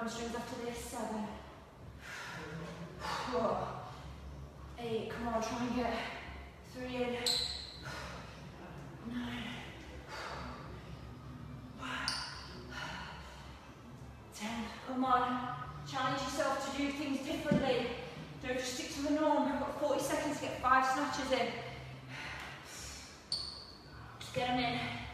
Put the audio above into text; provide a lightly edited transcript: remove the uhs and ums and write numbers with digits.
hamstrings after this. 7. Whoa. 8. Come on, try and get 3 in. 9. 10. Come on. Challenge yourself to do things differently. Don't just stick to the norm. I've got 40 seconds to get 5 snatches in. Just get them in.